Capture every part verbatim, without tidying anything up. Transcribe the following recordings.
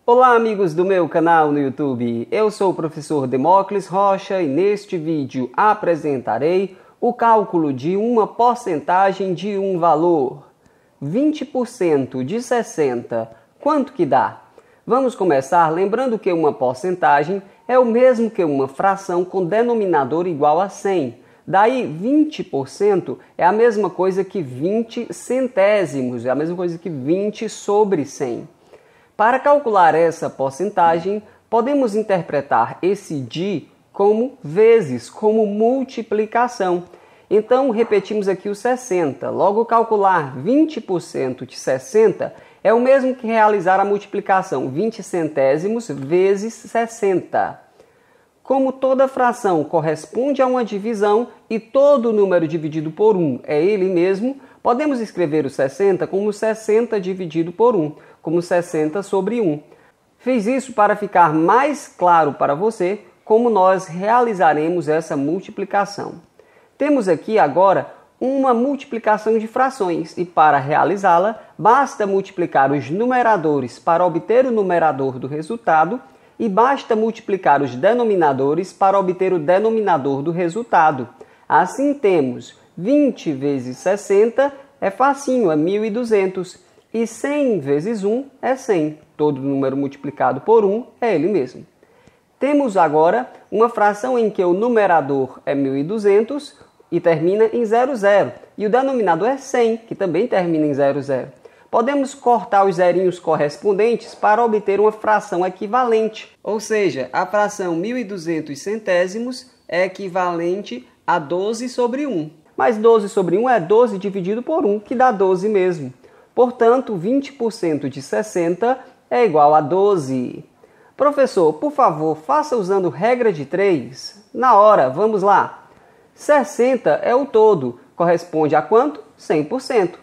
Olá amigos do meu canal no YouTube, eu sou o professor Demócles Rocha e neste vídeo apresentarei o cálculo de uma porcentagem de um valor. vinte por cento de sessenta, quanto que dá? Vamos começar lembrando que uma porcentagem é o mesmo que uma fração com denominador igual a cem. Daí vinte por cento é a mesma coisa que vinte centésimos, é a mesma coisa que vinte sobre cem. Para calcular essa porcentagem, podemos interpretar esse de como vezes, como multiplicação. Então, repetimos aqui o sessenta. Logo, calcular vinte por cento de sessenta é o mesmo que realizar a multiplicação vinte centésimos vezes sessenta. Como toda fração corresponde a uma divisão e todo número dividido por um é ele mesmo, podemos escrever o sessenta como sessenta dividido por um, como sessenta sobre um. Fiz isso para ficar mais claro para você como nós realizaremos essa multiplicação. Temos aqui agora uma multiplicação de frações e para realizá-la basta multiplicar os numeradores para obter o numerador do resultado e basta multiplicar os denominadores para obter o denominador do resultado. Assim temos vinte vezes sessenta é facinho, é mil e duzentos. E cem vezes um é cem. Todo número multiplicado por um é ele mesmo. Temos agora uma fração em que o numerador é mil e duzentos e termina em zero zero. E o denominador é cem, que também termina em zero zero. Podemos cortar os zerinhos correspondentes para obter uma fração equivalente. Ou seja, a fração mil e duzentos centésimos é equivalente a doze sobre um. Mas doze sobre um é doze dividido por um, que dá doze mesmo. Portanto, vinte por cento de sessenta é igual a doze. Professor, por favor, faça usando regra de três. Na hora, vamos lá. sessenta é o todo. Corresponde a quanto? cem por cento.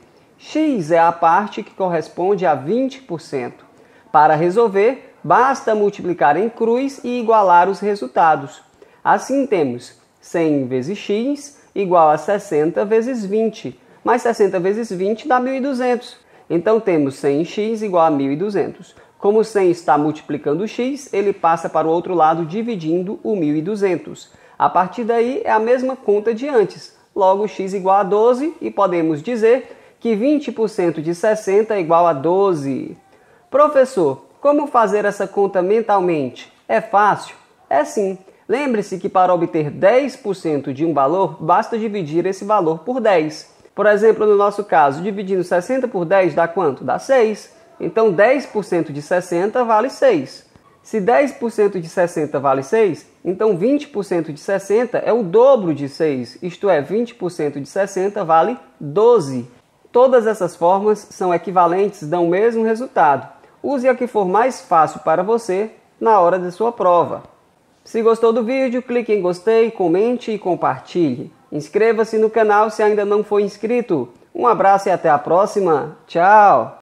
X é a parte que corresponde a vinte por cento. Para resolver, basta multiplicar em cruz e igualar os resultados. Assim temos cem vezes x igual a sessenta vezes vinte. Mas sessenta vezes vinte dá mil e duzentos. Então temos cem x igual a mil e duzentos. Como cem está multiplicando o x, ele passa para o outro lado dividindo o mil e duzentos. A partir daí é a mesma conta de antes. Logo, x igual a doze e podemos dizer que vinte por cento de sessenta é igual a doze. Professor, como fazer essa conta mentalmente? É fácil? É sim. Lembre-se que para obter dez por cento de um valor, basta dividir esse valor por dez. Por exemplo, no nosso caso, dividindo sessenta por dez dá quanto? Dá seis. Então, dez por cento de sessenta vale seis. Se dez por cento de sessenta vale seis, então vinte por cento de sessenta é o dobro de seis. Isto é, vinte por cento de sessenta vale doze. Todas essas formas são equivalentes, dão o mesmo resultado. Use a que for mais fácil para você na hora da sua prova. Se gostou do vídeo, clique em gostei, comente e compartilhe. Inscreva-se no canal se ainda não for inscrito. Um abraço e até a próxima. Tchau!